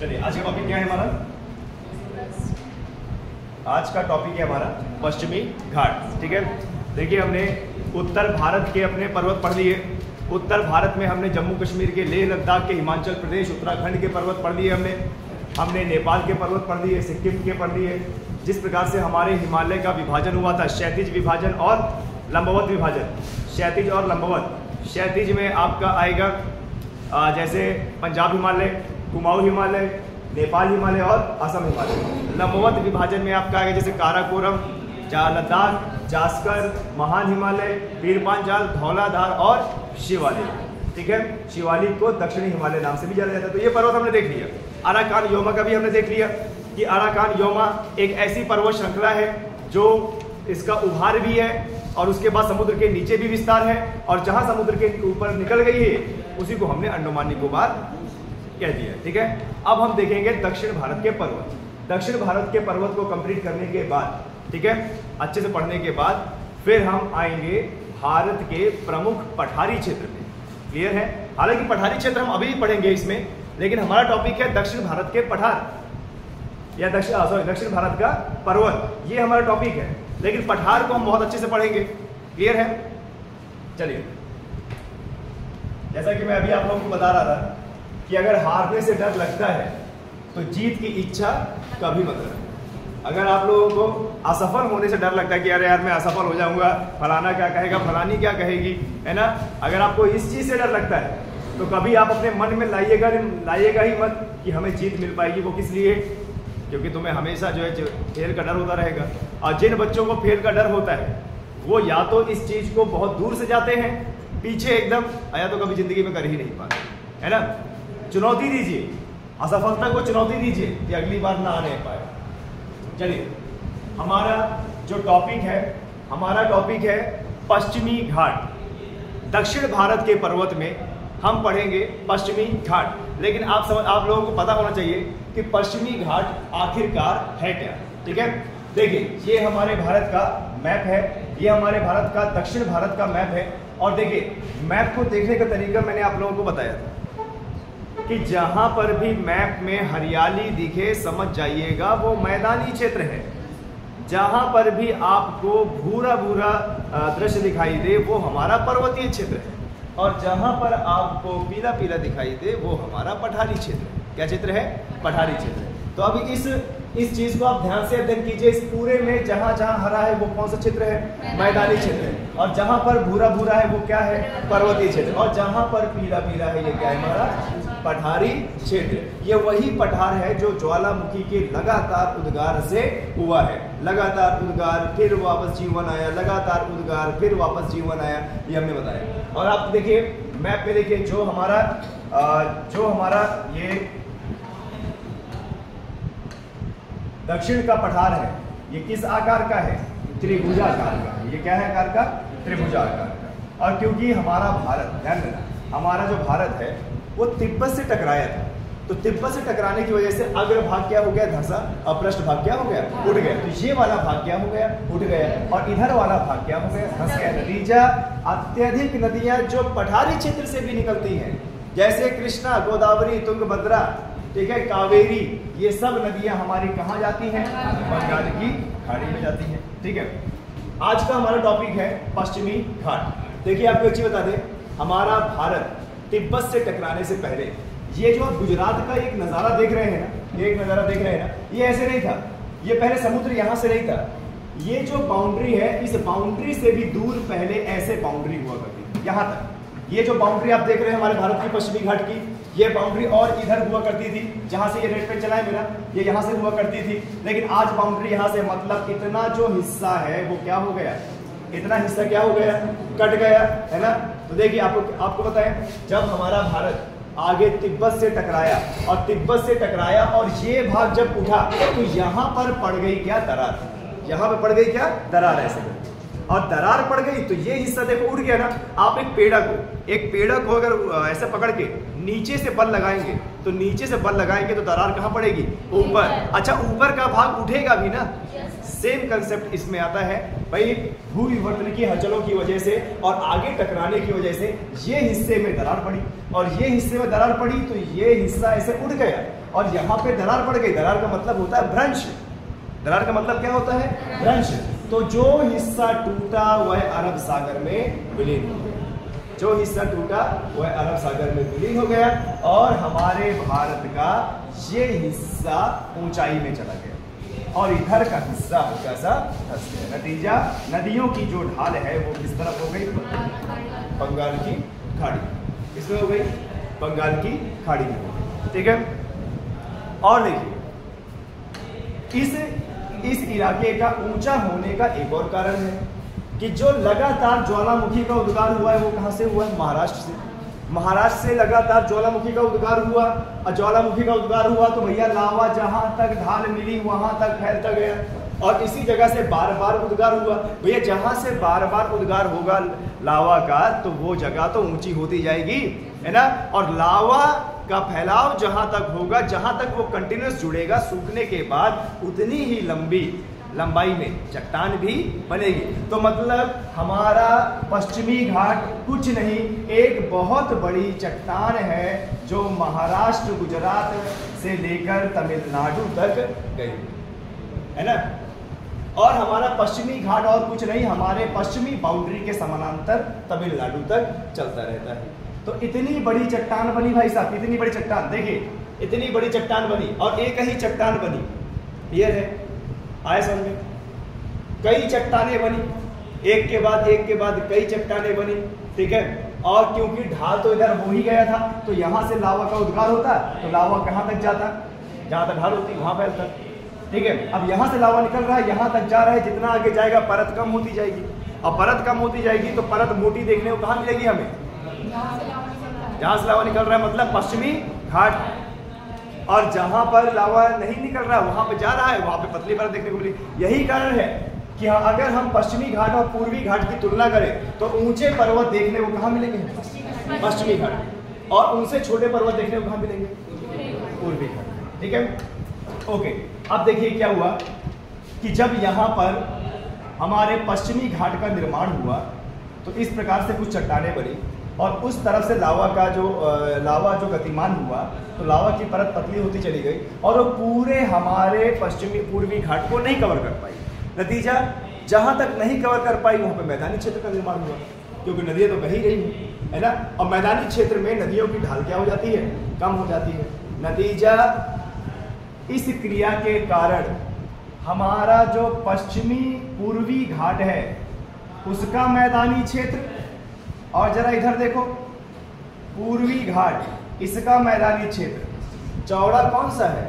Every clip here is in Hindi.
चलिए आज का टॉपिक क्या है हमारा? आज का टॉपिक है हमारा पश्चिमी घाट। ठीक है, देखिए हमने उत्तर भारत के अपने पर्वत पढ़ लिए। उत्तर भारत में हमने जम्मू कश्मीर के, लेह लद्दाख के, हिमाचल प्रदेश, उत्तराखंड के पर्वत पढ़ लिए हमने नेपाल के पर्वत पढ़ लिए, सिक्किम के पढ़ लिए। जिस प्रकार से हमारे हिमालय का विभाजन हुआ था, क्षैतिज विभाजन और लंबवत विभाजन। क्षैतिज और लंबवत, क्षैतिज में आपका आएगा जैसे पंजाब हिमालय, कुमाऊं हिमालय, नेपाल हिमालय और असम हिमालय। लंबवत विभाजन में आपका आएगा जैसे काराकोरम, लद्दाख, जास्कर, महान हिमालय, पीरपांचाल, धौलाधार और शिवालिक। ठीक है, शिवालिक को दक्षिणी हिमालय नाम से भी जाना जाता है। तो ये पर्वत हमने देख लिया। अराकान योमा का भी हमने देख लिया कि अराकान योमा एक ऐसी पर्वत श्रृंखला है जो इसका उभार भी है और उसके बाद समुद्र के नीचे भी विस्तार है, और जहां समुद्र के ऊपर निकल गई है उसी को हमने अंडमान निकोबार कह दिया। ठीक है, अब हम देखेंगे दक्षिण भारत के पर्वत। दक्षिण भारत के पर्वत को कंप्लीट करने के बाद, ठीक है, अच्छे से पढ़ने के बाद फिर हम आएंगे भारत के प्रमुख पठारी क्षेत्र में। क्लियर है? हालांकि पठारी क्षेत्र हम अभी भी पढ़ेंगे इसमें, लेकिन हमारा टॉपिक है दक्षिण भारत के पठार या दक्षिण भारत का पर्वत। ये हमारा टॉपिक है, लेकिन पठार को हम बहुत अच्छे से पढ़ेंगे। क्लियर है? चलिए, जैसा कि मैं अभी आप लोगों को बता रहा था कि अगर हारने से डर लगता है तो जीत की इच्छा कभी मत रखो। अगर आप लोगों को असफल होने से डर लगता है कि अरे यार मैं असफल हो जाऊंगा, फलाना क्या कहेगा, फलानी क्या कहेगी, है ना, अगर आपको इस चीज से डर लगता है तो कभी आप अपने मन में लाइएगा ही मत कि हमें जीत मिल पाएगी। वो किस लिए? क्योंकि तुम्हें हमेशा जो है फेल का डर होता रहेगा। और जिन बच्चों को फेल का डर होता है वो या तो इस चीज को बहुत दूर से जाते हैं पीछे एकदम, या तो कभी जिंदगी में कर ही नहीं पाते, है ना। चुनौती दीजिए, असफलता को चुनौती दीजिए कि अगली बार ना आने पाए। चलिए, हमारा जो टॉपिक है, हमारा टॉपिक है पश्चिमी घाट। दक्षिण भारत के पर्वत में हम पढ़ेंगे पश्चिमी घाट। लेकिन आप लोगों को पता होना चाहिए कि पश्चिमी घाट आखिरकार है क्या। ठीक है, देखिए ये हमारे भारत का मैप है, ये हमारे भारत का दक्षिण भारत का मैप है। और देखिए मैप को देखने का तरीका मैंने आप लोगों को बताया था कि जहां पर भी मैप में हरियाली दिखे समझ जाइएगा वो मैदानी क्षेत्र है। जहां पर भी आपको भूरा भूरा दृश्य दिखाई दे वो हमारा पर्वतीय क्षेत्र है, और जहां पर आपको पीला पीला दिखाई दे वो हमारा पठारी क्षेत्र है। क्या क्षेत्र है? पठारी क्षेत्र है। तो अभी इस चीज को आप ध्यान से अध्ययन कीजिए। इस पूरे में जहां जहां हरा है वो कौन सा क्षेत्र है? मैदानी क्षेत्र है। और जहां पर भूरा भूरा है वो क्या है? पर्वतीय क्षेत्र। और जहां पर पीला पीला है ये क्या है? हमारा पठारी क्षेत्र। ये वही पठार है जो ज्वालामुखी के लगातार उद्गार से हुआ है। लगातार उद्गार, फिर वापस जीवन आया, लगातार उद्गार, फिर वापस जीवन आया, ये हमने बताया। और आप देखिए मैप में, देखिए जो हमारा ये दक्षिण का पठार है, ये किस आकार का है? त्रिभुजाकार का। ये क्या है आकार का? त्रिभुजाकार का। और क्योंकि हमारा भारत, ध्यान देना, हमारा जो भारत है वो तिब्बत से टकराया था, तो तिब्बत से टकराने की वजह से अग्रभाग क्या हो गया? धंसा। और पृष्ठभाग क्या हो गया? उठ गया। तो ये वाला भाग क्या हो गया? उठ गया। और इधर वाला भाग क्या हो गया? धंस गया। नतीजा, अत्यधिक नदियां जो पठारी क्षेत्र से भी निकलती हैं, जैसे कृष्णा, गोदावरी, तुंगभद्रा, ठीक है, कावेरी, ये सब नदियां हमारी कहाँ जाती हैं? बंगाल की खाड़ी में जाती हैं। ठीक है, आज का हमारा टॉपिक है पश्चिमी घाट। देखिए आपको एक चीज बता दें, हमारा भारत तिब्बत से टकराने से पहले ये जो गुजरात का एक नज़ारा देख रहे हैं ना, ये एक नज़ारा देख रहे हैं ना, ये ऐसे नहीं था। ये पहले समुद्र यहाँ से नहीं था। ये जो बाउंड्री है, इस बाउंड्री से भी दूर पहले ऐसे बाउंड्री हुआ करती थी यहाँ तक। ये जो बाउंड्री आप देख रहे हैं हमारे भारत की पश्चिमी घाट की, ये बाउंड्री और इधर हुआ करती थी, जहां से ये रेड पेन चला है मेरा, ये यहाँ से हुआ करती थी। लेकिन आज बाउंड्री यहाँ से, मतलब इतना जो हिस्सा है वो क्या हो गया? इतना हिस्सा क्या हो गया? कट गया, है ना। तो देखिए आपको बताएं, जब हमारा भारत आगे तिब्बत से टकराया और तिब्बत से टकराया और ये भाग जब उठा तो यहाँ पर पड़ गई क्या? दरार। यहाँ पर पड़ गई क्या? दरार। ऐसे और दरार पड़ गई तो ये हिस्सा देखो उठ गया ना। आप एक पेड़ा को अगर ऐसे पकड़ के नीचे से बल लगाएंगे तो नीचे से बल लगाएंगे तो दरार कहाँ पड़ेगी? ऊपर। अच्छा, ऊपर का भाग उठेगा भी ना। सेम कंसेप्ट इसमें आता है भाई, भू विवर्तन की हलचलों की वजह से और आगे टकराने की वजह से ये हिस्से में दरार पड़ी, और ये हिस्से में दरार पड़ी तो ये हिस्सा ऐसे उठ गया। और यहाँ पे दरार पड़ गई। दरार का मतलब होता है भ्रंश। दरार का मतलब क्या होता है? भ्रंश। तो जो हिस्सा टूटा वह अरब सागर में विलीन हो गया। जो हिस्सा टूटा वह अरब सागर में विलीन हो गया और हमारे भारत का ये हिस्सा ऊंचाई में चला गया और इधर का हिस्सा हल्का सा धंस गया। नतीजा, नदियों की जो ढाल है वो किस तरफ हो गई? बंगाल की खाड़ी। किसमें हो गई? बंगाल की खाड़ी में हो गई। ठीक है। और देखिए इस इलाके का ऊंचा होने का एक और कारण है कि जो लगातार ज्वालामुखी का उद्गार हुआ है वो कहां से हुआ है? महाराष्ट्र से। महाराष्ट्र से लगातार ज्वालामुखी का उद्गार हुआ और ज्वालामुखी का उद्गार हुआ तो भैया लावा जहां तक ढाल मिली वहां तक फैलता गया और इसी जगह से बार बार उद्गार हुआ। भैया जहां से बार बार उद्गार होगा लावा का तो वो जगह तो ऊंची होती जाएगी, है ना। और लावा का फैलाव जहां तक होगा, जहां तक वो कंटिन्यूस जुड़ेगा, सूखने के बाद उतनी ही लंबाई में चट्टान भी बनेगी। तो मतलब हमारा पश्चिमी घाट कुछ नहीं, एक बहुत बड़ी चट्टान है जो महाराष्ट्र गुजरात से लेकर तमिलनाडु तक गई, है ना। और हमारा पश्चिमी घाट और कुछ नहीं, हमारे पश्चिमी बाउंड्री के समानांतर तमिलनाडु तक चलता रहता है। तो इतनी बड़ी चट्टान बनी भाई साहब, इतनी बड़ी चट्टान, देखिए इतनी बड़ी चट्टान बनी और एक ही चट्टान बनी, क्लियर है? आए समझ में? कई चट्टानें बनी, एक के बाद कई चट्टानें बनी, ठीक है। और क्योंकि ढाल तो इधर हो ही गया था तो यहां से लावा का उद्गार होता तो लावा कहां तक जाता? जहां तक ढाल होती वहां फैलता, ठीक है। अब यहां से लावा निकल रहा है, यहां तक जा रहा है, जितना आगे जाएगा परत कम होती जाएगी और परत कम होती जाएगी तो परत मोटी देखने को कहां मिलेगी हमें? जहां से लावा निकल रहा है मतलब पश्चिमी घाट। और जहां पर लावा नहीं निकल रहा वहां पे जा रहा है वहां पे पतली परत देखने को मिली। यही कारण है कि अगर हम पश्चिमी घाट और पूर्वी घाट की तुलना करें तो ऊंचे पर्वत देखने को कहां मिलेंगे? पश्चिमी घाट। और उनसे छोटे पर्वत देखने को कहां मिलेंगे? पूर्वी घाट, ठीक है। ओके, अब देखिए क्या हुआ कि जब यहाँ पर हमारे पश्चिमी घाट का निर्माण हुआ तो इस प्रकार से कुछ चट्टानें बनी और उस तरफ से लावा जो गतिमान हुआ तो लावा की परत पतली होती चली गई और वो पूरे हमारे पूर्वी घाट को नहीं कवर कर पाई। नतीजा, जहां तक नहीं कवर कर पाई वहां पे मैदानी क्षेत्र का निर्माण हुआ क्योंकि नदियां तो बह ही रही है ना। और मैदानी क्षेत्र में नदियों की ढाल क्या हो जाती है? कम हो जाती है। नतीजा, इस क्रिया के कारण हमारा जो पश्चिमी पूर्वी घाट है उसका मैदानी क्षेत्र, और जरा इधर देखो पूर्वी घाट इसका मैदानी क्षेत्र चौड़ा कौन सा है?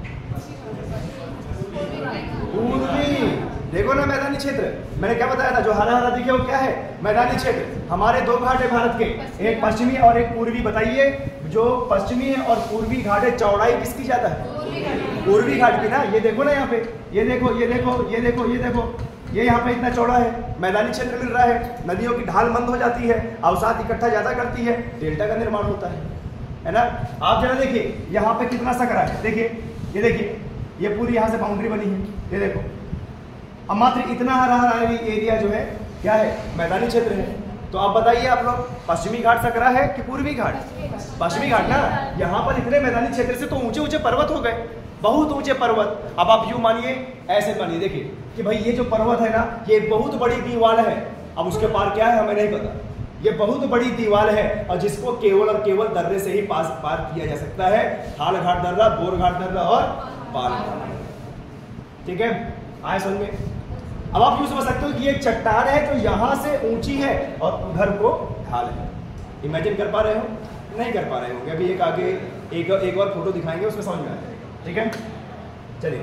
पूर्वी। देखो ना मैदानी क्षेत्र, मैंने क्या बताया था? जो हरा हरा दिखे वो क्या है? मैदानी क्षेत्र। हमारे दो घाट है भारत के, एक पश्चिमी और एक पूर्वी। बताइए जो पश्चिमी है और पूर्वी घाट है चौड़ाई किसकी ज्यादा है? पूर्वी घाट की ना। ये देखो ना यहाँ पे, ये देखो ये देखो ये देखो ये देखो, ये यहाँ पे इतना चौड़ा है, मैदानी क्षेत्र मिल रहा है, नदियों की ढाल मंद हो जाती है, अवसाद इकट्ठा ज्यादा करती है, डेल्टा का निर्माण होता है ना। आप जरा देखिए यहाँ पे कितना सकरा है, देखिए ये देखिए, ये पूरी यहाँ से बाउंड्री बनी है, ये देखो। अब मात्र इतना हरा हरा एरिया जो है क्या है? मैदानी क्षेत्र है। तो आप बताइए आप लोग, पश्चिमी घाट सकरा है कि पूर्वी घाट? पश्चिमी घाट ना। यहाँ पर इतने मैदानी क्षेत्र से तो ऊंचे ऊंचे पर्वत हो गए, बहुत ऊंचे पर्वत। अब आप यूं मानिए, ऐसे मानिए, देखिए कि भाई ये जो पर्वत है ना ये बहुत बड़ी दीवार है। अब उसके पार क्या है हमें नहीं पता, ये बहुत बड़ी दीवार है और जिसको केवल और केवल दर्रे से ही पार किया जा सकता है। हाल घाट दर्रा, बोर घाट दर्रा और पाल घाट, ठीक है। आए समझ में? अब आप यूं समझ सकते हो कि ये चट्टान है जो यहां से ऊंची है और उधर को ढाल है। इमेजिन कर पा रहे हो? नहीं कर पा रहे होंगे। अभी एक आगे एक और फोटो दिखाएंगे, उसमें समझ में आ जाएगा, ठीक है। चलिए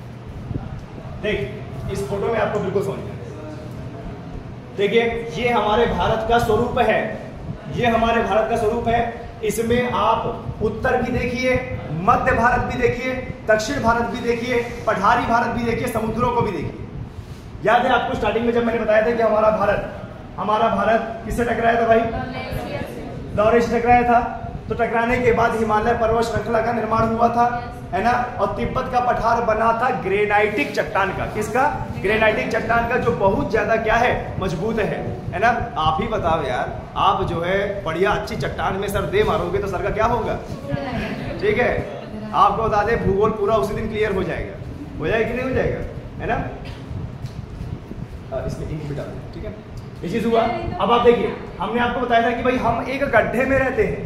देख, इस फोटो में आपको बिल्कुल समझ में आएगा। देखिए ये हमारे भारत का स्वरूप है, ये हमारे भारत का स्वरूप है। इसमें आप उत्तर भी देखिए, मध्य भारत भी देखिए, दक्षिण भारत भी देखिए, पठारी भारत भी देखिए, समुद्रों को भी देखिए। याद है आपको स्टार्टिंग में जब मैंने बताया था कि हमारा भारत किससे टकराया था भाई? लॉरेंस से टकराया था। तो टकराने के बाद हिमालय पर्वत श्रृंखला का निर्माण हुआ था, है ना। और तिब्बत का पठार बना था ग्रेनाइटिक चट्टान का। किसका? ग्रेनाइटिक चट्टान का, जो बहुत ज्यादा क्या है? मजबूत है ना। आप ही बताओ यार, आप जो है बढ़िया अच्छी चट्टान में सर दे मारोगे तो सर का क्या होगा? ठीक है, आपको बता दें भूगोल पूरा उसी दिन क्लियर हो जाएगा कि नहीं हो जाएगा, है ना। इसमें इंक भी डाल दें, ठीक है। ये चीज हुआ। अब आप देखिए, हमने आपको बताया था कि भाई हम एक गड्ढे में रहते हैं,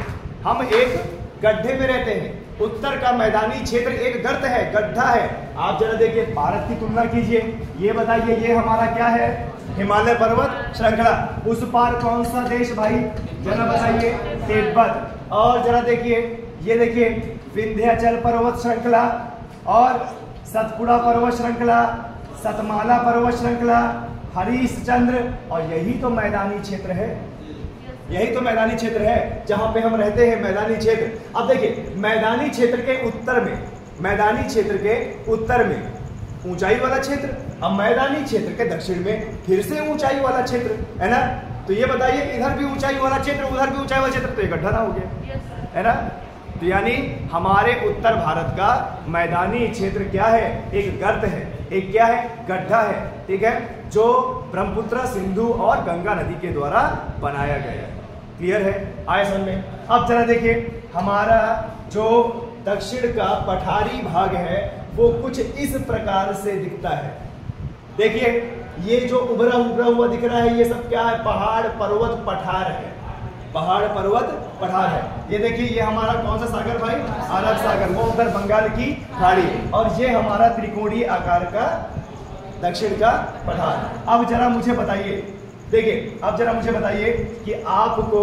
उत्तर का मैदानी क्षेत्र एक गर्त है, गड्ढा है। आप जरा देखिए भारत की तुलना कीजिए, ये बताइए ये हमारा क्या है, हिमालय पर्वत श्रृंखला। उस पार कौन सा देश भाई, जरा बताइए, तिब्बत। और जरा देखिए, ये देखिए विंध्याचल पर्वत श्रृंखला और सतपुड़ा पर्वत श्रृंखला, सतमाला पर्वत श्रृंखला, हरिश्चंद्र। और यही तो मैदानी क्षेत्र है, जहां पे हम रहते हैं, मैदानी क्षेत्र। अब देखिए मैदानी क्षेत्र के उत्तर में ऊंचाई वाला क्षेत्र, अब मैदानी क्षेत्र के दक्षिण में फिर से ऊंचाई वाला क्षेत्र, है ना। तो ये बताइए इधर भी ऊंचाई वाला क्षेत्र, उधर भी ऊंचाई वाला क्षेत्र, तो ये गड्ढा ना हो गया, है ना। तो यानी हमारे उत्तर भारत का मैदानी क्षेत्र क्या है, एक गर्त है, एक क्या है, गड्ढा है, ठीक है, जो ब्रह्मपुत्र, सिंधु और गंगा नदी के द्वारा बनाया गया है। क्लियर है, आए समझ में। अब जरा देखिए हमारा जो दक्षिण का पठारी भाग है वो कुछ इस प्रकार से दिखता है। देखिए ये जो उभरा हुआ दिख रहा है, ये सब क्या है, पहाड़ पर्वत पठार है, ये देखिए ये हमारा कौन सा सागर भाई, अरब सागर, वो उधर बंगाल की खाड़ी, और ये हमारा त्रिकोणीय आकार का दक्षिण का पठार। अब जरा मुझे बताइए, देखिए अब जरा मुझे बताइए कि आपको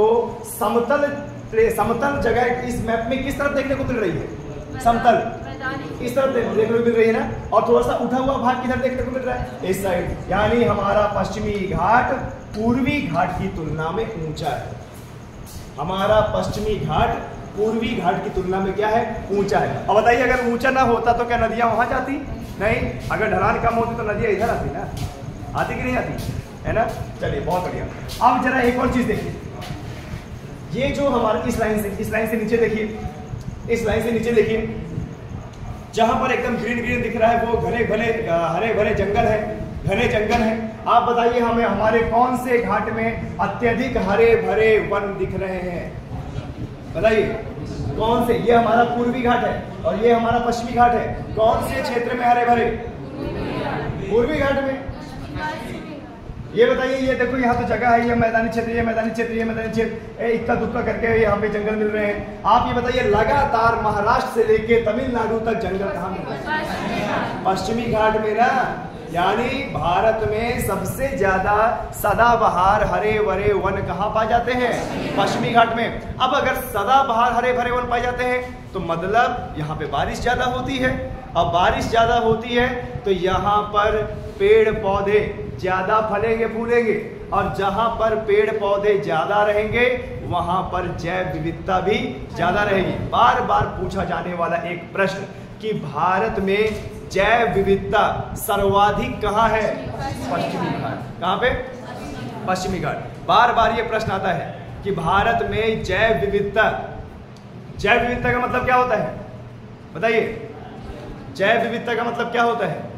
समतल जगह इस मैप में किस तरफ देखने को मिल रही है, समतल इस तरफ देखने को मिल रही है ना, और थोड़ा सा उठा हुआ भाग किधर देखने को मिल रहा है, इस साइड। यानी हमारा पश्चिमी घाट पूर्वी घाट की तुलना में ऊंचा है, हमारा पश्चिमी घाट पूर्वी घाट की तुलना में क्या है, ऊंचा है। अब बताइए अगर ऊंचा ना होता तो क्या नदियां वहां जाती, नहीं। अगर ढलान कम होती तो नदियां इधर आती ना, आती कि नहीं आती, है ना। चलिए बहुत बढ़िया। अब जरा एक और चीज देखिए, ये जो हमारे इस लाइन से नीचे देखिए, जहां पर एकदम ग्रीन दिख रहा है वो हरे भरे जंगल है, आप बताइए हमें हमारे कौन से घाट में अत्यधिक हरे भरे वन दिख रहे हैं, बताइए कौन से। ये हमारा पूर्वी घाट है और ये हमारा पश्चिमी घाट है, कौन से क्षेत्र में हरे भरे, पूर्वी घाट में। ये बताइए, ये देखो यहाँ तो जगह है, ये मैदानी क्षेत्र, इक्का दुक्का करके यहाँ पे जंगल मिल रहे हैं। आप ये बताइए लगातार महाराष्ट्र से लेके तमिलनाडु तक जंगल कहाँ मिल रहे हैं, पश्चिमी घाट में ना। यानी भारत में सबसे ज्यादा सदाबहार हरे भरे वन कहाँ पाए जाते हैं, पश्चिमी घाट में। अब अगर सदाबहार हरे भरे वन पाए जाते हैं तो मतलब यहाँ पे बारिश ज्यादा होती है, अब बारिश ज्यादा होती है तो यहाँ पर पेड़ पौधे ज्यादा फलेंगे फूलेंगे, और जहां पर पेड़ पौधे ज्यादा रहेंगे वहां पर जैव विविधता भी ज्यादा रहेगी। बार बार पूछा जाने वाला एक प्रश्न कि भारत में जैव विविधता सर्वाधिक कहां है, पश्चिमी घाट। कहां पे, पश्चिमी घाट। बार बार ये प्रश्न आता है कि भारत में जैव विविधता का मतलब क्या होता है, बताइए। जैव विविधता का मतलब क्या होता है,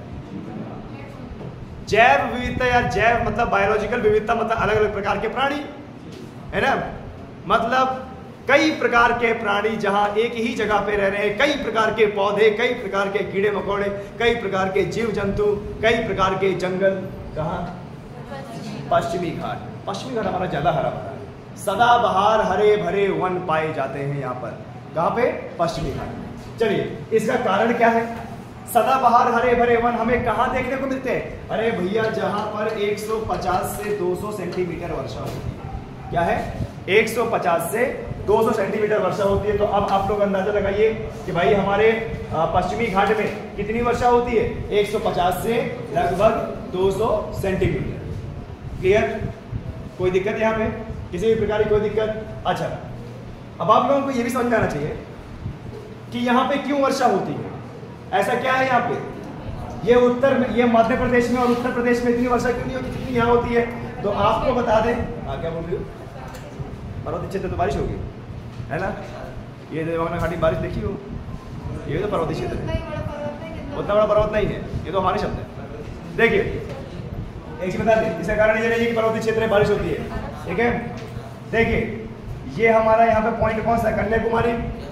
जैव विविधता या जैव मतलब बायोलॉजिकल विविधता, मतलब अलग अलग प्रकार के प्राणी, है ना। मतलब कई प्रकार के प्राणी जहां एक ही जगह पे रह रहे हैं, कई प्रकार के पौधे, कई प्रकार के कीड़े मकोड़े, कई प्रकार के जीव जंतु, कई प्रकार के जंगल, कहाँ, पश्चिमी घाट हमारा ज्यादा हरा भरा है, सदाबहार हरे भरे वन पाए जाते हैं यहाँ पर, कहाँ पे, पश्चिमी घाट। चलिए इसका कारण क्या है, सदाबहार हरे भरे वन हमें कहां देखने को मिलते हैं, अरे भैया जहां पर 150 से 200 सेंटीमीटर वर्षा होती है, क्या है, 150 से 200 सेंटीमीटर वर्षा होती है। तो अब आप लोग अंदाजा लगाइए कि भाई हमारे पश्चिमी घाट में कितनी वर्षा होती है, 150 से लगभग 200 सेंटीमीटर। क्लियर, कोई दिक्कत यहाँ पे, किसी भी प्रकार की कोई दिक्कत। अच्छा, अब आप लोगों को यह भी समझ में आना चाहिए कि यहाँ पे क्यों वर्षा होती है, ऐसा क्या है यहाँ पे, ये मध्य प्रदेश में और उत्तर प्रदेश में इतनी वर्षा क्यों नहीं होती जितनी यहाँ होती है। तो आपको बता दें, क्या बोल रही हो, पर्वतीय क्षेत्र तो बारिश होगी, है ना। ये देवगना घाटी बारिश देखी हो, ये तो पर्वतीय क्षेत्र है, उतना बड़ा पर्वत नहीं है, ये तो हमारे शब्द है। देखिए एक चीज बता दें, इसका कारण ये नहीं है कि पर्वतीय क्षेत्र में बारिश होती है, ठीक है। देखिए ये हमारा यहाँ पे पॉइंट कौन सा, कन्याकुमारी,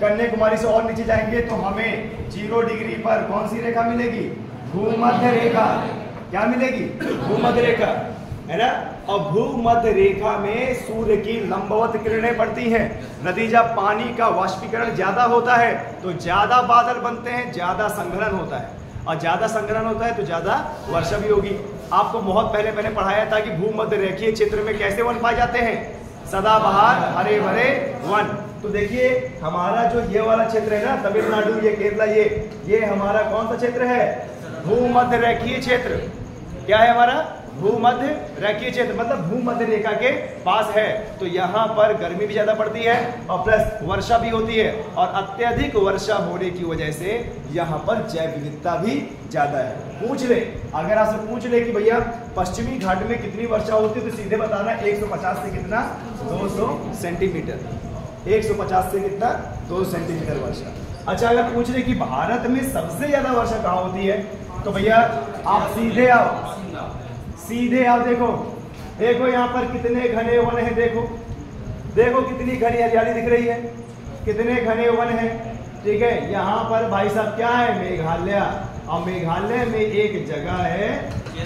कन्याकुमारी से और नीचे जाएंगे तो हमें 0 डिग्री पर कौन सी रेखा मिलेगी? भूमध्य रेखा। क्या मिलेगी? भूमध्य रेखा, है ना। और भूमध्य रेखा में सूर्य की लंबवत किरणें पड़ती हैं। नतीजा पानी का वाष्पीकरण ज्यादा होता है तो ज्यादा बादल बनते हैं, ज्यादा संघनन होता है, और ज्यादा संघनन होता है तो ज्यादा वर्षा भी होगी। आपको बहुत पहले मैंने पढ़ाया था कि भूमध्य रेखीय क्षेत्र में कैसे वन पाए जाते हैं? सदाबहार हरे भरे वन। तो देखिए हमारा जो ये वाला क्षेत्र है ना, तमिलनाडु, ये केरला, ये हमारा कौन सा क्षेत्र है? भूमध्य रेखीय क्षेत्र। क्या है हमारा? भूमध्य रेखीय क्षेत्र, मतलब भूमध्य रेखा के पास है। तो यहाँ पर गर्मी भी ज्यादा पड़ती है और प्लस वर्षा भी होती है, और अत्यधिक वर्षा होने की वजह से यहाँ पर जैव विविधता भी ज्यादा है। पूछ ले, अगर आपसे पूछ ले कि भैया पश्चिमी घाट में कितनी वर्षा होती है, तो सीधे बताना 150 से कितना? 200 सेंटीमीटर। 150 से कितना? 200 सेंटीमीटर वर्षा। अच्छा, अगर पूछ ले कि भारत में सबसे ज्यादा वर्षा कहाँ होती है, तो भैया आप सीधे आओ, सीधे आओ। देखो यहाँ पर कितने घने वन हैं। देखो कितनी घनी हरियाली दिख रही है, कितने घने वन हैं। ठीक है, यहाँ पर भाई साहब क्या है? मेघालय। और मेघालय में एक जगह है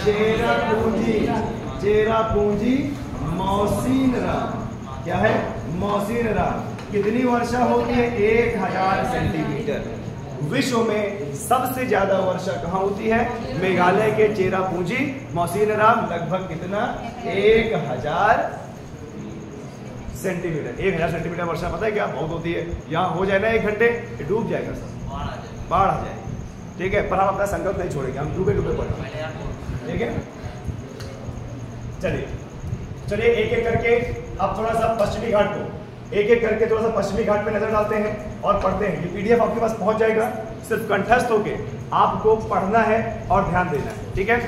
चेरापूंजी मौसिनराम। क्या है? मौसिनराम। कितनी वर्षा होती है? 1000 सेंटीमीटर। विश्व में सबसे ज्यादा वर्षा कहाँ होती है? मेघालय के चेरापूंजी मौसिनराम। लगभग कितना? 1000 सेंटीमीटर। 1000 सेंटीमीटर वर्षा पता है क्या बहुत होती है? यहाँ हो जाए ना 1 घंटे डूब जाएगा सब, बाढ़ आ जाएगी। ठीक है, पर हम अपना संकल्प नहीं छोड़ेंगे, हम डूबे पड़े। ठीक है, चलिए एक एक करके अब थोड़ा सा पश्चिमी घाट को थोड़ा सा पश्चिमी घाट पे नजर डालते हैं और पढ़ते हैं। ये पीडीएफ आपके पास पहुंच जाएगा, सिर्फ कंठस्थ होके आपको पढ़ना है और ध्यान देना है। ठीक है,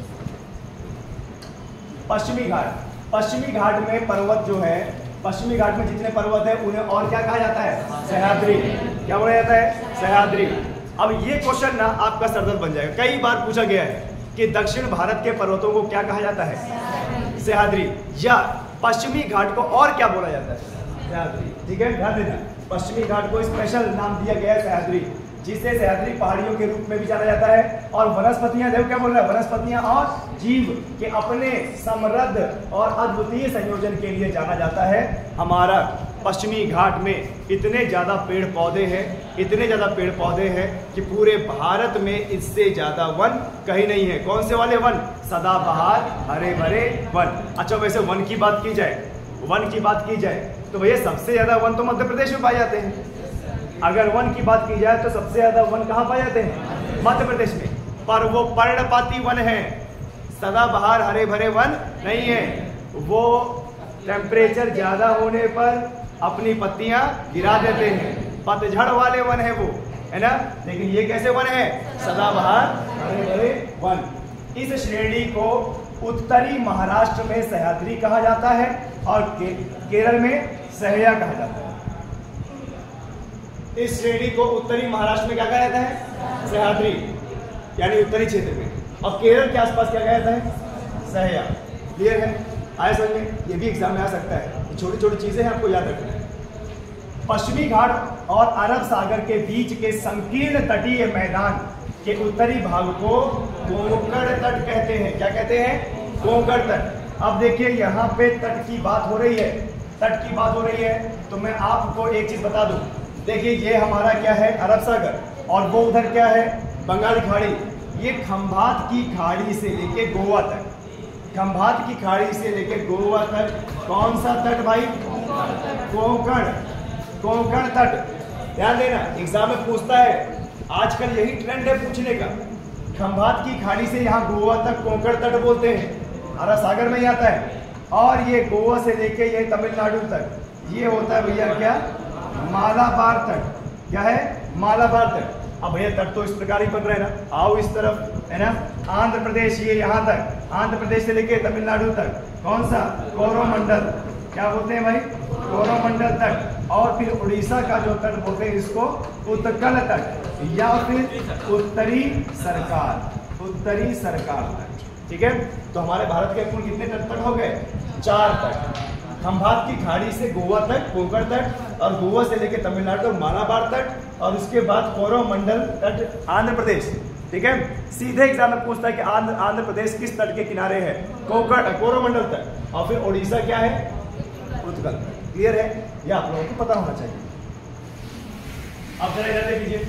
पश्चिमी घाट में पर्वत जो है, पश्चिमी घाट में जितने पर्वत है उन्हें और क्या कहा जाता है? सह्याद्री। क्या बोला जाता है? सह्याद्री। अब ये क्वेश्चन ना आपका सरदर्द बन जाएगा। कई बार पूछा गया है कि दक्षिण भारत के पर्वतों को क्या कहा जाता है? सह्याद्री। या पश्चिमी घाट को और क्या बोला जाता है? सह्याद्री। ठीक है, ध्यान देना, पश्चिमी घाट को स्पेशल नाम दिया गया है सह्याद्री, जिसे सह्याद्री पहाड़ियों के रूप में भी जाना जाता है। और वनस्पतियां, देखो क्या बोल रहा है? वनस्पतियां और जीव के अपने समृद्ध और अद्वितीय संयोजन के लिए जाना जाता है। हमारा पश्चिमी घाट में इतने ज्यादा पेड़ पौधे हैं कि पूरे भारत में इससे ज्यादा वन कहीं नहीं है। कौन से वाले वन? सदाबहार हरे भरे वन। अच्छा, वैसे वन की बात की जाए तो भैया सबसे ज्यादा वन तो मध्य प्रदेश में पाए जाते हैं। अगर वन की बात की जाए तो सबसे ज्यादा वन कहाँ पाए जाते हैं? मध्य प्रदेश में। पर वो पर्णपाती वन है, सदाबहार हरे भरे वन नहीं है। वो टेम्परेचर ज्यादा होने पर अपनी पत्तियां गिरा देते हैं, पतझड़ वाले वन है वो, है ना। लेकिन ये कैसे वन है? सदाबहार हरे भरे वन। इस श्रेणी को उत्तरी महाराष्ट्र में सह्याद्री कहा जाता है और केरल में सहया कहा जाता है। इस श्रेणी को उत्तरी महाराष्ट्र में क्या कहा जाता है? सह्याद्री, यानी उत्तरी क्षेत्र में। और केरल के आसपास क्या कहा जाता है? सहया। क्लियर है? आए समझ में? ये भी एग्जाम में आ सकता है। छोटी छोटी चीजें हैं, आपको याद रखना है। पश्चिमी घाट और अरब सागर के बीच के संकीर्ण तटीय मैदान के उत्तरी भाग को कोंकण तट कहते हैं। क्या कहते हैं? कोंकण तट। अब देखिए यहाँ पे तट की बात हो रही है, तो मैं आपको एक चीज बता दूं। देखिए ये हमारा क्या है? अरब सागर, और वो उधर क्या है? बंगाल की खाड़ी। ये खंभात की खाड़ी से लेके गोवा तक, खंभात की खाड़ी से लेके गोवा तक कौन सा तट भाई? कोंकण तट। ध्यान देना, एग्जाम में पूछता है, आजकल यही ट्रेंड है पूछने का। खंभात की खाड़ी से यहाँ गोवा तक कोंकण तट बोलते हैं, अरब सागर में ही आता है। और ये गोवा से लेके ये तमिलनाडु तक ये होता है भैया क्या? मालाबार तट। क्या है? मालाबार तट। अब भैया तट तो इस प्रकार ही बन रहे हैं ना, आओ इस तरफ, है ना। आंध्र प्रदेश ये यहाँ तक, आंध्र प्रदेश से लेके तमिलनाडु तक कौन सा? कोरोमंडल। क्या बोलते हैं भाई? कोरोमंडल तट। और फिर उड़ीसा का जो तट बोलते हैं इसको उत्कल तट, या फिर उत्तरी सरकार तट। ठीक है, तो हमारे भारत के कुल कितने तट हो गए? 4 तट। खंभात की खाड़ी से गोवा तक, कोंकण तट, और गोवा से लेकर तमिलनाडु तक मालाबार तट, और उसके बाद कोरोमंडल तट आंध्र प्रदेश। ठीक है, सीधे एग्जाम में पूछता है कि आंध्र प्रदेश किस तट के किनारे है, कोरोमंडल तट। और फिर उड़ीसा क्या है, उत्कल। क्लियर है, यह आप लोगों को पता होना चाहिए। अब जरा इधर देखिए,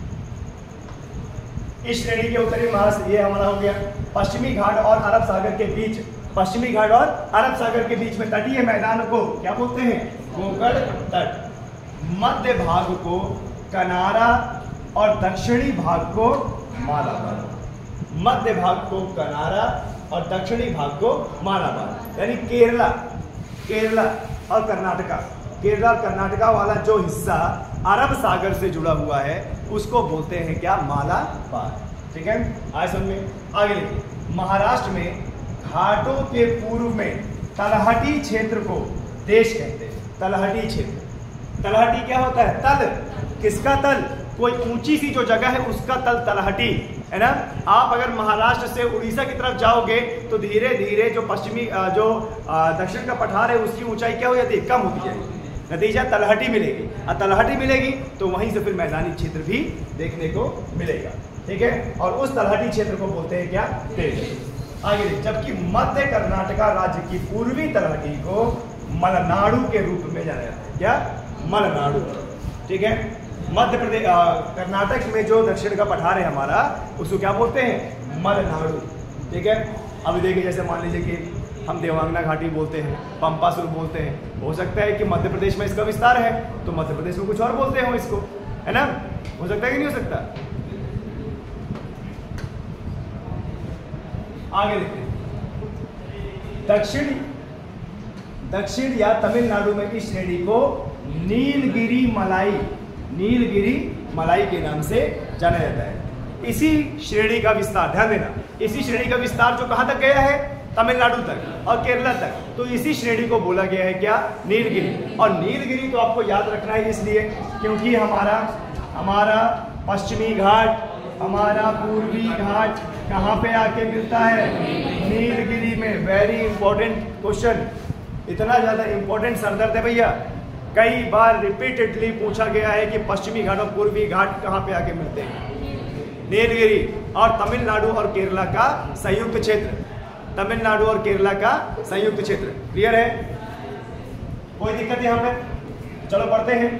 इस श्रेणी के उत्तरी महाराष्ट्र, ये हमारा हो गया पश्चिमी घाट और अरब सागर के बीच, पश्चिमी घाट और अरब सागर के बीच में तटीय मैदान को क्या बोलते हैं, कोंकण तट। मध्य भाग को कनारा और दक्षिणी भाग को मालाबार। मध्य भाग को कनारा और दक्षिणी भाग को मालाबार, यानी केरला और कर्नाटका, केरला और कर्नाटका वाला जो हिस्सा अरब सागर से जुड़ा हुआ है उसको बोलते हैं क्या, मालाबार। ठीक है, आए समझ में। आगे देखिए, महाराष्ट्र में घाटों के पूर्व में तलहटी क्षेत्र को देश कहते हैं। तलहटी क्षेत्र, तलहटी क्या होता है, तल। किसका तल, कोई ऊंची सी जो जगह है उसका तल तलहटी है ना। आप अगर महाराष्ट्र से उड़ीसा की तरफ जाओगे तो धीरे धीरे जो पश्चिमी जो दक्षिण का पठार है उसकी ऊंचाई क्या हो जाती है, कम होती जाएगी। नतीजा तलहटी मिलेगी, और तलहटी मिलेगी तो वहीं से फिर मैदानी क्षेत्र भी देखने को मिलेगा। ठीक है, और उस तलहटी क्षेत्र को बोलते हैं क्या, तेज। आगे देखिए, जबकि मध्य कर्नाटका राज्य की पूर्वी तलहटी को मलनाडु के रूप में जाना जाता है। क्या, मलनाडु। ठीक है, मध्य प्रदेश कर्नाटक में जो दक्षिण का पठार है हमारा उसको क्या बोलते हैं, मलनाडु। ठीक है, अभी देखिए जैसे मान लीजिए कि हम देवांगना घाटी बोलते हैं, पंपासुर बोलते हैं, हो सकता है कि मध्य प्रदेश में इसका विस्तार है तो मध्य प्रदेश में कुछ और बोलते हो इसको, है ना, हो सकता है कि नहीं हो सकता। आगे देखते हैं, दक्षिण या तमिलनाडु में इस श्रेणी को नीलगिरी मलाई के नाम से जाना जाता है। इसी श्रेणी का विस्तार, ध्यान देना, इसी श्रेणी का विस्तार जो कहां तक गया है, तमिलनाडु तक और केरला तक, तो इसी श्रेणी को बोला गया है क्या, नीलगिरी। और नीलगिरी तो आपको याद रखना है इसलिए क्योंकि हमारा पश्चिमी घाट, हमारा पूर्वी घाट कहाँ पे आके मिलता है, नीलगिरी में। वेरी इंपॉर्टेंट क्वेश्चन, इतना ज्यादा इंपॉर्टेंट सरदर्द है भैया, कई बार रिपीटेडली पूछा गया है कि पश्चिमी घाट और पूर्वी घाट कहाँ पे आके मिलते हैं, नीलगिरी और तमिलनाडु और केरला का संयुक्त क्षेत्र, तमिलनाडु और केरला का संयुक्त क्षेत्र। क्लियर है, कोई दिक्कत यहाँ पे, चलो पढ़ते हैं।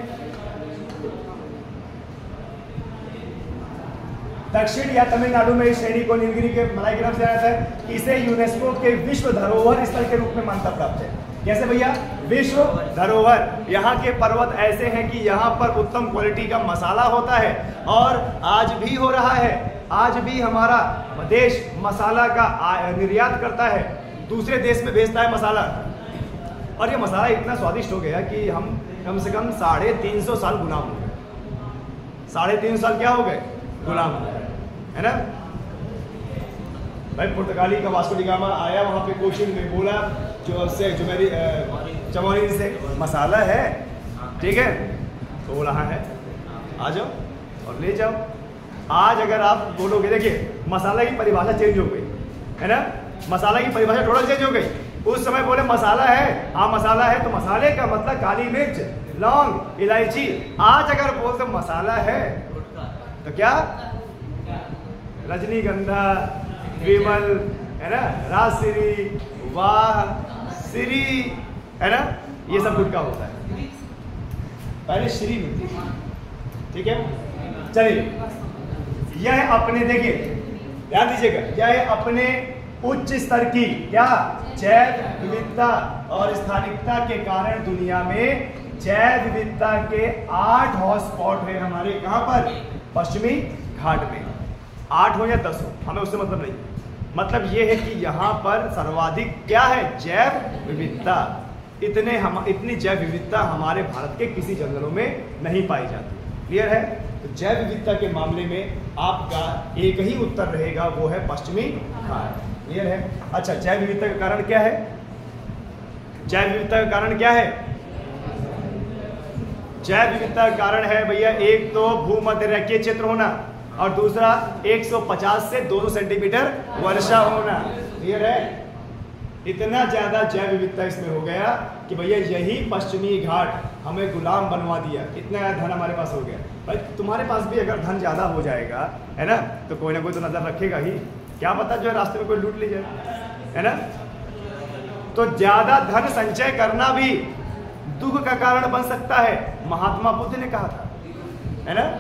दक्षिण या तमिलनाडु में इस श्रेणी को नीलगिरी के मलाई के नाम से जाना जाता है। इसे यूनेस्को के विश्व धरोहर स्थल के रूप में मान्यता प्राप्त है। कैसे भैया, विश्व धरोहर। यहाँ के पर्वत ऐसे हैं कि यहाँ पर उत्तम क्वालिटी का मसाला होता है और आज भी हो रहा है। आज भी हमारा देश मसाला का निर्यात करता है, दूसरे देश में भेजता है मसाला, और ये मसाला इतना स्वादिष्ट हो गया कि हम कम से कम 350 साल गुलाम हो गए। 350 साल क्या हो गए, गुलाम हो गए, है ना भाई। पुर्तगाली का वास्को डी गामा आया, वहाँ पे क्वेश्चन में बोला जो मेरी चमोली से मसाला है, ठीक है, तो बोला हाँ है, आ जाओ और ले जाओ। आज अगर आप बोलोगे, देखिए मसाला की परिभाषा चेंज हो गई है ना, मसाला की परिभाषा टोटल चेंज हो गई। उस समय बोले मसाला है, हाँ मसाला है, तो मसाले का मतलब काली मिर्च, लौंग, इलायची। आज अगर बोलते मसाला है तो क्या, रजनीगंधा, विमल, है ना, राजश्री, वाह श्री, है ना, ये सब गुटका होता है, पहले श्री मिलती है। ठीक है, चलिए, यह अपने, देखिए ध्यान दीजिएगा, यह अपने उच्च स्तर की क्या, जैव विविधता और स्थानिकता के कारण दुनिया में जैव विविधता के 8 हॉटस्पॉट है हमारे, कहां पर, पश्चिमी घाट में। 8 हो या 10 हो, हमें उससे मतलब नहीं, मतलब यह है कि यहाँ पर सर्वाधिक क्या है, जैव विविधता। इतनी जैव विविधता हमारे भारत के किसी जंगलों में नहीं पाई जाती। क्लियर है, तो जैव विविधता के मामले में आपका एक ही उत्तर रहेगा, वो है पश्चिमी घाट। क्लियर है। अच्छा, जैव विविधता का कारण क्या है, जैव विविधता का कारण क्या है, जैव विविधता का कारण है भैया, एक तो भूमध्य रेखीय क्षेत्र होना और दूसरा 150 से 200 सेंटीमीटर वर्षा होना। क्लियर है, इतना ज्यादा जैव विविधता इसमें हो गया कि भैया यही पश्चिमी घाट हमें गुलाम बनवा दिया। इतना धन हमारे पास हो गया। भाई तुम्हारे पास भी अगर धन ज्यादा हो जाएगा, है ना, तो कोई ना कोई तो नजर रखेगा ही। क्या पता जो है रास्ते में कोई लूट ले जाए, है ना। तो ज्यादा धन संचय करना भी दुख का कारण बन सकता है, महात्मा बुद्ध ने कहा था, है ना।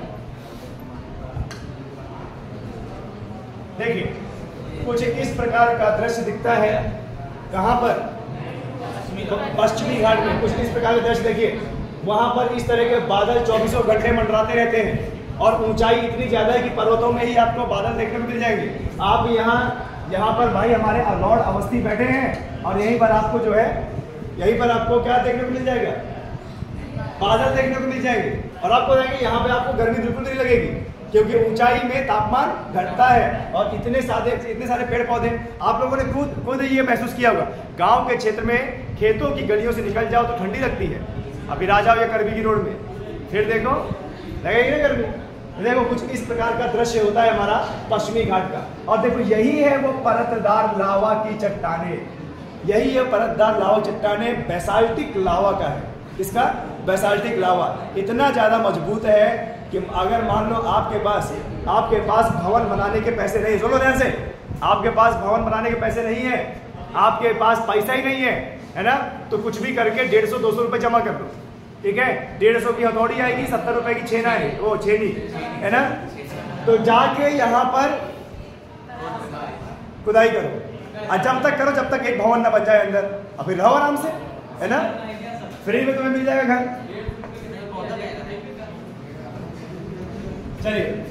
देखिए कुछ इस प्रकार का दृश्य दिखता है। कहां पर? पश्चिमी घाट में। कुछ इस प्रकार का दृश्य देखिए, वहां पर इस तरह के बादल 24 घंटे मंडराते रहते हैं और ऊंचाई इतनी ज्यादा है कि पर्वतों में ही आपको बादल देखने को मिल जाएंगे। आप यहाँ पर भाई हमारे लॉर्ड अवस्थी बैठे हैं और यहीं पर आपको जो है, यहीं पर आपको क्या देखने को मिल जाएगा? बादल देखने को मिल जाएंगे। और आपको जाएंगे यहाँ पे आपको गर्मी बिल्कुल नहीं लगेगी, क्योंकि ऊंचाई में तापमान घटता है और इतने सारे पेड़ पौधे। आप लोगों ने खुद ये महसूस किया होगा, गांव के क्षेत्र में खेतों की गलियों से निकल जाओ तो ठंडी लगती है। अभी आ जाओ या करबी की रोड में, फिर देखो लगेगी ना गर्मी। देखो कुछ इस प्रकार का दृश्य होता है हमारा पश्चिमी घाट का। और देखो यही है वो परतदार लावा की चट्टाने, यही है परतदार लावा चट्टाने बेसाल्टिक लावा का है। इसका बेसाल्टिक लावा इतना ज्यादा मजबूत है कि अगर मान लो आपके पास भवन बनाने के पैसे नहीं, सुनो ध्यान से, आपके पास भवन बनाने के पैसे नहीं है, आपके पास पैसा ही नहीं है ना, तो कुछ भी करके 150-200 रुपए जमा कर दो, ठीक है। 150 की हथौड़ी आएगी, 70 रुपए की छेना है, वो छेनी, है ना। तो जाके यहाँ पर खुदाई करो और जब तक करो जब तक एक भवन ना बन जाए अंदर, और फिर रहो आराम से, है ना, फ्री में तुम्हें मिल जाएगा घर। चलिए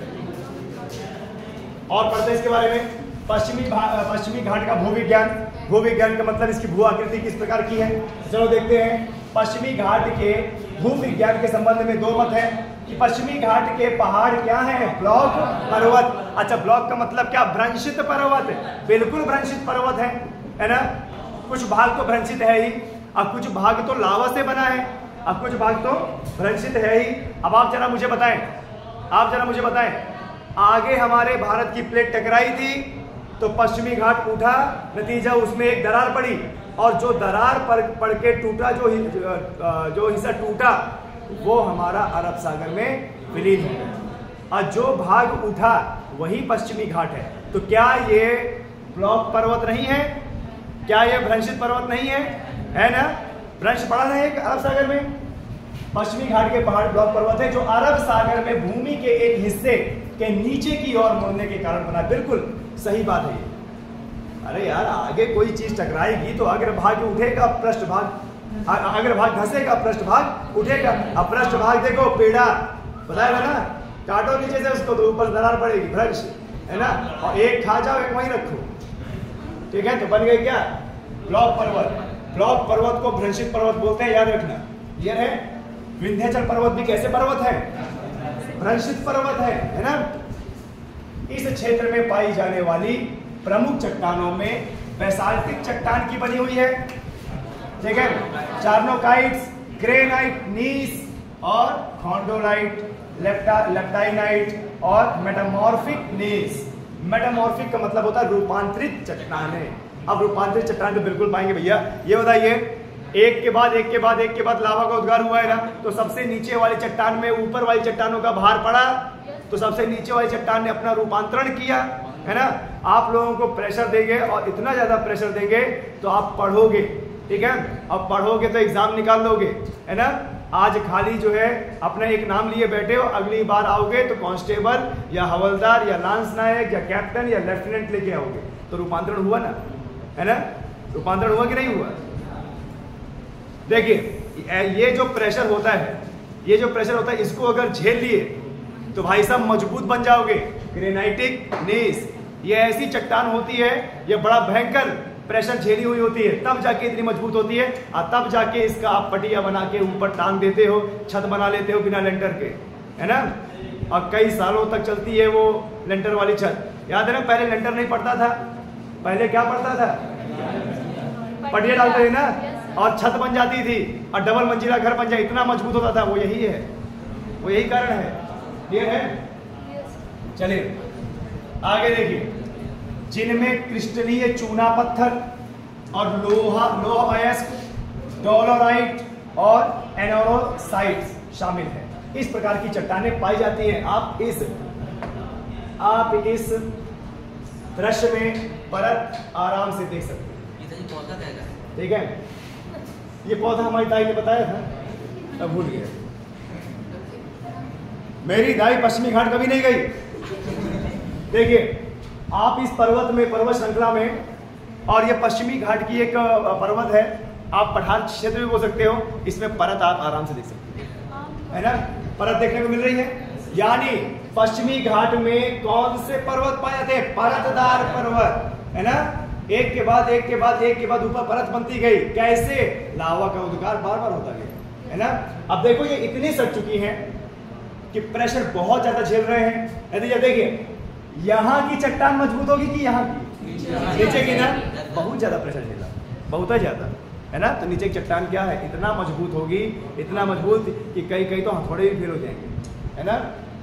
और पढ़ते इसके बारे में। पश्चिमी घाट का भूविज्ञान का मतलब इसकी भू आकृति किस प्रकार की है, चलो देखते हैं। पश्चिमी घाट के भूविज्ञान के संबंध में दो मत है कि पश्चिमी घाट के पहाड़ क्या हैं? ब्लॉक पर्वत। अच्छा, ब्लॉक का मतलब क्या? भ्रंशित पर्वत, बिल्कुल भ्रंशित पर्वत है ना। कुछ भाग तो भ्रंशित है ही, अब कुछ भाग तो लावा से बना है, अब कुछ भाग तो भ्रंशित है ही। अब आप जरा मुझे बताएं, आगे हमारे भारत की प्लेट टकराई थी तो पश्चिमी घाट उठा, नतीजा उसमें एक दरार पड़ी, और जो दरार पड़ के टूटा, जो हिस्सा टूटा वो हमारा अरब सागर में विलीन हो गया, और जो भाग उठा वही पश्चिमी घाट है। तो क्या ये ब्लॉक पर्वत नहीं है? क्या ये भ्रंशित पर्वत नहीं है ना? भ्रंश पड़ा नहीं है अरब सागर में। पश्चिमी घाट के पहाड़ ब्लॉक पर्वत है जो अरब सागर में भूमि के एक हिस्से के नीचे की ओर मुड़ने के कारण बना। बिल्कुल सही बात है ये। अरे यार, आगे कोई चीज टकराएगी तो अग्रभाग उठेगा, पृष्ठभाग, अग्रभाग धंसेगा, पृष्ठभाग उठेगा। अब पृष्ठभाग देखो पेड़ा बताएगा ना, काटो नीचे से उसको तो ऊपर दरार पड़ेगी, भ्रंश, है ना। और एक खा जाओ, एक वहीं रखो, ठीक है, तो बन गई क्या? ब्लॉक पर्वत। ब्लॉक पर्वत को भ्रंशित पर्वत बोलते हैं, याद रखना। क्लियर है? विंध्याचल पर्वत भी कैसे पर्वत है? भ्रंशित पर्वत है ना। इस क्षेत्र में पाई जाने वाली प्रमुख चट्टानों में बेसाल्टिक चट्टान की बनी हुई है, ठीक है, चार्नोकाइट्स, ग्रेनाइट, नीस और खॉन्डोलाइट, लेप्टाइनाइट और मेटामॉर्फिक नीस। मेटामॉर्फिक का मतलब होता है रूपांतरित चट्टानें। अब रूपांतरित चट्टान तो बिल्कुल पाएंगे भैया। ये बताइए, एक के बाद लावा का उद्गार हुआ है ना, तो सबसे नीचे वाली चट्टान में ऊपर वाली चट्टानों का भार पड़ा, तो सबसे नीचे वाली चट्टान ने अपना रूपांतरण किया, है ना। आप लोगों को प्रेशर देंगे और इतना ज्यादा प्रेशर देंगे तो आप पढ़ोगे, ठीक है। अब पढ़ोगे तो एग्जाम निकाल लोगे, है ना। आज खाली जो है अपना एक नाम लिए बैठे हो, अगली बार आओगे तो कांस्टेबल या हवलदार या लांस नायक या कैप्टन या लेफ्टिनेंट लेके आओगे। तो रूपांतरण हुआ ना, है ना। रूपांतरण हुआ कि नहीं हुआ? देखिए, ये जो प्रेशर होता है, इसको अगर झेल लिए तो भाई साहब मजबूत बन जाओगे। ग्रेनाइटिक नीस ये ऐसी चट्टान होती है, ये बड़ा भयंकर प्रेशर झेली हुई होती है, तब जाके इतनी मजबूत होती है, और तब जाके इसका आप पटिया बना के ऊपर टांग देते हो, छत बना लेते हो बिना लेंटर के, है ना। और कई सालों तक चलती है वो लेंटर वाली छत। याद है ना, पहले लेंटर नहीं पड़ता था, पहले क्या पड़ता था? पटिया डालते थे ना, और छत बन जाती थी और डबल मंजिला घर बन जाए, इतना मजबूत होता था। वो यही कारण है। क्लियर है? चलिए आगे देखिए, जिनमें क्रिस्टलीय चूना पत्थर, और लोहा अयस्क, डोलोराइट और एनोरोसाइट्स शामिल है। इस प्रकार की चट्टानें पाई जाती हैं। आप इस दृश्य में परत आराम से देख सकते हैं। ठीक है, ये पौधा हमारी दाई ने बताया था, तब भूल गए। मेरी दाई पश्चिमी घाट कभी नहीं गई। देखिए, आप इस पर्वत श्रृंखला में, और ये पश्चिमी घाट की एक पर्वत है, आप पठार क्षेत्र भी बोल सकते हो, इसमें परत आप आराम से देख सकते हैं, है ना। परत देखने को मिल रही है। यानी पश्चिमी घाट में कौन से पर्वत पाए जाते हैं? परतदार पर्वत, है ना। एक के बाद ऊपर परत बनती गई। कैसे? लावा का उद्गार बार बार होता गया, है ना। अब देखो, ये इतनी सट चुकी हैं कि प्रेशर बहुत ज्यादा झेल रहे हैं। नतीजा देखिए, यहाँ की चट्टान मजबूत होगी कि यहाँ की? नीचे की ना, बहुत ज्यादा प्रेशर झेला, बहुत ज्यादा, है ना। तो नीचे की चट्टान क्या है? इतना मजबूत होगी, इतना मजबूत कि कई तो हथौड़े भी फेल हो जाएंगे, है ना।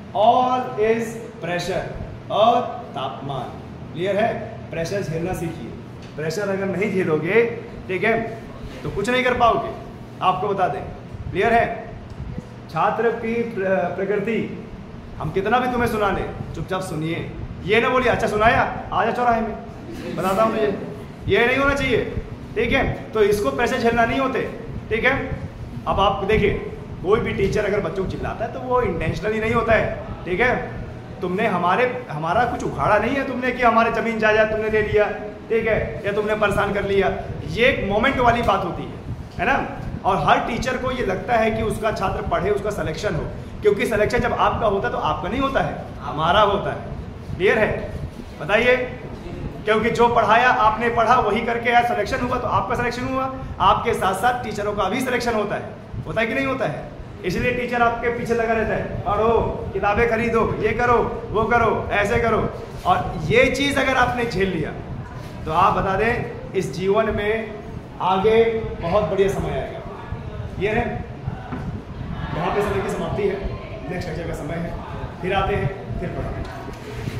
ऑल इज प्रेशर, और तापमान। क्लियर है? प्रेशर झेलना सीखिए। प्रेशर अगर नहीं झेलोगे, ठीक है, तो कुछ नहीं कर पाओगे। आपको बता दें, क्लियर है। छात्र की प्रकृति, हम कितना भी तुम्हें सुना लें, चुपचाप सुनिए। ये ना बोलिए अच्छा सुनाया, आजा चौराहे में बताता हूँ तुझे, ये नहीं होना चाहिए, ठीक है। तो इसको प्रेशर झेलना नहीं होते, ठीक है। अब आप देखिए, कोई भी टीचर अगर बच्चों को चिल्लाता है तो वो इंटेंशनली नहीं होता है, ठीक है। तुमने हमारा कुछ उखाड़ा नहीं है तुमने कि हमारे जमीन जायदाद तुमने ले लिया, ठीक है, या तुमने परेशान कर लिया। ये एक मोमेंट वाली बात होती है ना। और हर टीचर को ये लगता है कि उसका छात्र पढ़े, उसका सिलेक्शन हो, क्योंकि सिलेक्शन जब आपका होता है तो आपका नहीं होता है, हमारा होता है। क्लियर है? बताइए, क्योंकि जो पढ़ाया आपने पढ़ा, वही करके यार सिलेक्शन हुआ, तो आपका सिलेक्शन हुआ। आपके साथ साथ टीचरों का भी सिलेक्शन होता है कि नहीं होता है? इसलिए टीचर आपके पीछे लगा रहता है, पढ़ो, किताबें खरीदो, ये करो, वो करो, ऐसे करो। और ये चीज अगर आपने झेल लिया तो आप बता दें, इस जीवन में आगे बहुत बढ़िया समय आएगा। ये है, यहाँ पे समय की समाप्ति है, नेक्स्ट लेक्चर का समय है। फिर आते हैं, फिर पढ़ाते हैं।